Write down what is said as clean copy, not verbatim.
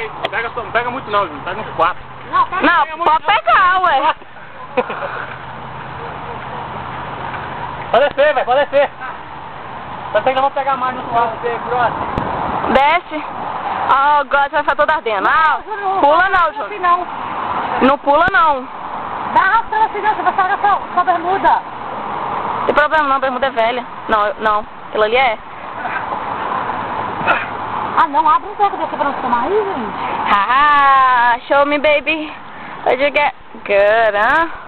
Não pega muito não, Júnior. Pega uns 4. Não, pode pegar, ué. Pode descer, velho, pode descer. Só que não vou pegar mais no suave, Desce. Ó, o God vai ficar todo ardendo. Ah, pula não, Júnior. Não pula não. Dá arrastando assim, não, você vai sair sua bermuda. Não tem problema não, bermuda é velha. Não, aquilo ali é. Ah não, abre um pouco desse pra você tomar aí, gente. Haha, show me baby. Where'd you get? Good, huh?